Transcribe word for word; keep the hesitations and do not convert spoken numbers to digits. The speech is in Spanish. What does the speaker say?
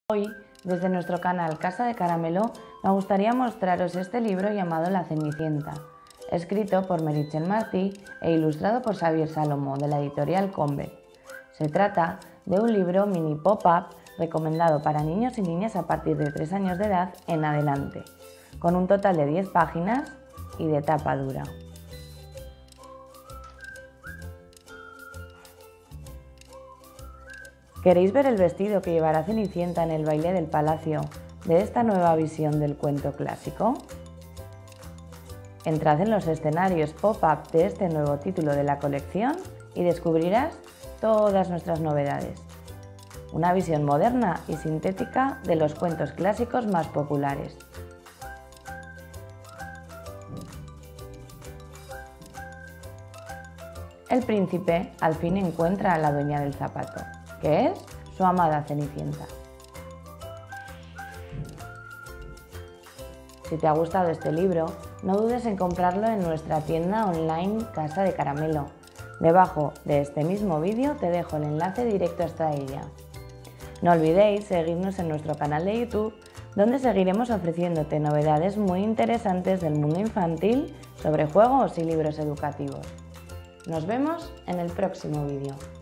Hoy, desde nuestro canal Casa de Caramelo, me gustaría mostraros este libro llamado La Cenicienta, escrito por Meritxell Martí e ilustrado por Xavier Salomó, de la editorial Convent. Se trata de un libro mini pop-up recomendado para niños y niñas a partir de tres años de edad en adelante, con un total de diez páginas y de tapa dura. ¿Queréis ver el vestido que llevará Cenicienta en el baile del palacio de esta nueva visión del cuento clásico? Entrad en los escenarios pop-up de este nuevo título de la colección y descubrirás todas nuestras novedades. Una visión moderna y sintética de los cuentos clásicos más populares. El príncipe al fin encuentra a la dueña del zapato, que es su amada Cenicienta. Si te ha gustado este libro, no dudes en comprarlo en nuestra tienda online Casa de Caramelo. Debajo de este mismo vídeo te dejo el enlace directo hasta ella. No olvidéis seguirnos en nuestro canal de YouTube, donde seguiremos ofreciéndote novedades muy interesantes del mundo infantil sobre juegos y libros educativos. Nos vemos en el próximo vídeo.